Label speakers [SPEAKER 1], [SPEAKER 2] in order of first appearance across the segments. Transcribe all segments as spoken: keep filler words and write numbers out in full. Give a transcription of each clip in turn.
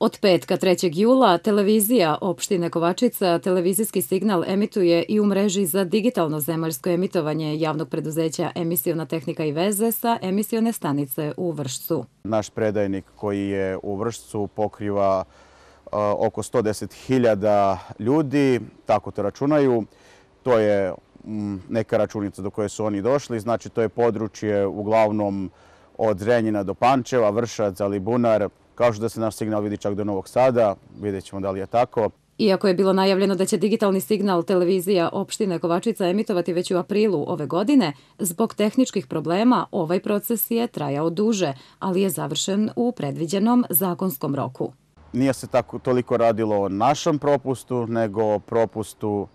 [SPEAKER 1] Od petka trećeg jula televizija opštine Kovačica televizijski signal emituje i u mreži za digitalno zemaljsko emitovanje javnog preduzeća Emisiona tehnika i veze sa emisione stanice u Vršcu.
[SPEAKER 2] Naš predajnik koji je u Vršcu pokriva oko sto deset hiljada ljudi, tako to računaju. To je neka računica do koje su oni došli, znači to je područje uglavnom od Zrenjina do Pančeva, Vršac, Alibunar, kao što da se naš signal vidi čak do Novog Sada, vidjet ćemo da li je tako.
[SPEAKER 1] Iako je bilo najavljeno da će digitalni signal televizija opštine Kovačica emitovati već u aprilu ove godine, zbog tehničkih problema ovaj proces je trajao duže, ali je završen u predviđenom zakonskom roku.
[SPEAKER 2] Nije se tako toliko radilo o našem propustu, nego o propustu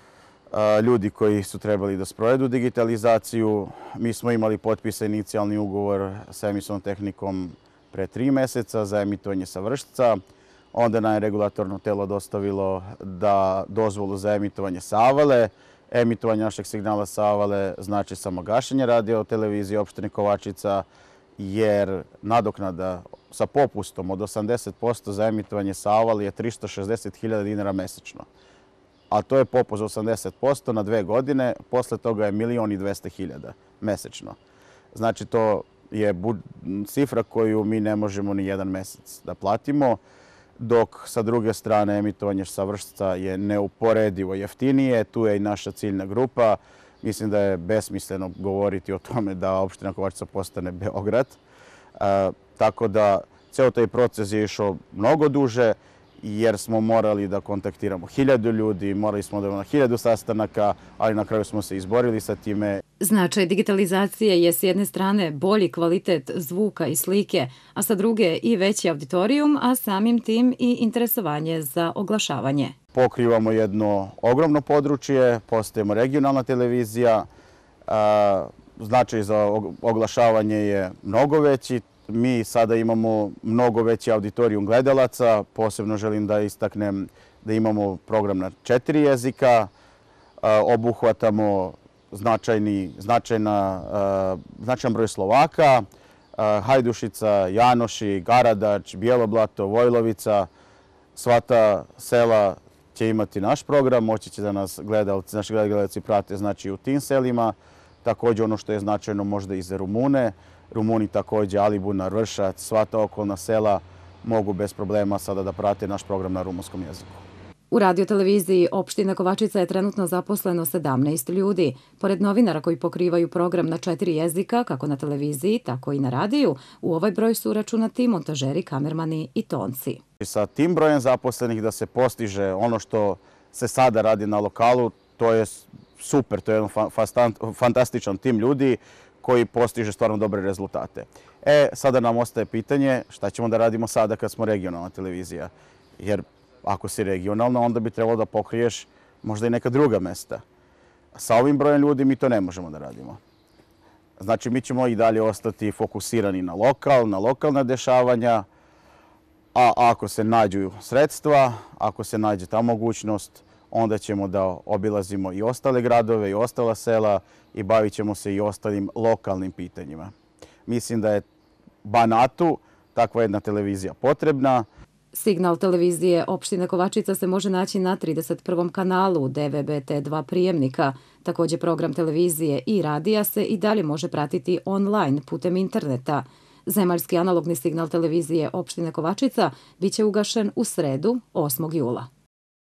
[SPEAKER 2] ljudi koji su trebali da sprovedu digitalizaciju. Mi smo imali potpisan inicijalni ugovor sa Emisijonom tehnikom pre tri meseca za emitovanje sa Vršca. Onda nam je regulatorno telo dostavilo da dozvolu za emitovanje sa Avale. Emitovanje našeg signala sa Avale znači samo gašenje radio televizije opštine Kovačica, jer nadoknada sa popustom od osamdeset posto za emitovanje sa Avale je trista šezdeset hiljada dinara mesečno. A to je popust osamdeset posto na dve godine, posle toga je milion i dvesta hiljada mesečno. Znači to je cifra koju mi ne možemo ni jedan mesec da platimo, dok sa druge strane emitovanje sa Vršca je neuporedivo jeftinije. Tu je i naša ciljna grupa. Mislim da je besmisleno govoriti o tome da opština Kovačica postane Beograd. Tako da ceo taj proces je išao mnogo duže, jer smo morali da kontaktiramo hiljadu ljudi, morali smo da imamo na hiljadu sastanaka, ali na kraju smo se izborili sa time.
[SPEAKER 1] Značaj digitalizacije je s jedne strane bolji kvalitet zvuka i slike, a sa druge i veći auditorijum, a samim tim i interesovanje za oglašavanje.
[SPEAKER 2] Pokrivamo jedno ogromno područje, postajemo regionalna televizija, značaj za oglašavanje je mnogo veći. Mi sada imamo mnogo veći auditorijum gledalaca, posebno želim da istaknem da imamo program na četiri jezika, obuhvatamo značajan broj Slovaka, Hajdušica, Janoši, Garadač, Bjeloblato, Vojlovica. Sva ta sela će imati naš program, moći će da nas gledalci, naši gledalci prate znači u tim selima. Također ono što je značajno možda i za Rumune. Rumuni također, Alibunar, Vršac, sva ta okolna sela mogu bez problema sada da prate naš program na rumunskom jeziku.
[SPEAKER 1] U radioteleviziji opštine Kovačica je trenutno zaposleno sedamnaest ljudi. Pored novinara koji pokrivaju program na četiri jezika, kako na televiziji, tako i na radiju, u ovaj broj su uračunati montažeri, kamermani i tonci.
[SPEAKER 2] Sa tim brojem zaposlenih da se postiže ono što se sada radi na lokalu, to je super, to je jedan fantastičan tim ljudi koji postiže stvarno dobre rezultate. E, sada nam ostaje pitanje šta ćemo da radimo sada kad smo regionalna televizija. Jer ako si regionalna, onda bi trebalo da pokriješ možda i neka druga mesta. Sa ovim brojem ljudi mi to ne možemo da radimo. Znači, mi ćemo i dalje ostati fokusirani na lokal, na lokalna dešavanja, a ako se nađu sredstva, ako se nađe ta mogućnost, onda ćemo da obilazimo i ostale gradove i ostala sela i bavit ćemo se i ostalim lokalnim pitanjima. Mislim da je Banatu takva jedna televizija potrebna.
[SPEAKER 1] Signal televizije opštine Kovačica se može naći na trideset prvom kanalu D V B T dva prijemnika. Također program televizije i radija se i dalje može pratiti online putem interneta. Zemaljski analogni signal televizije opštine Kovačica biće ugašen u sredu osmog jula.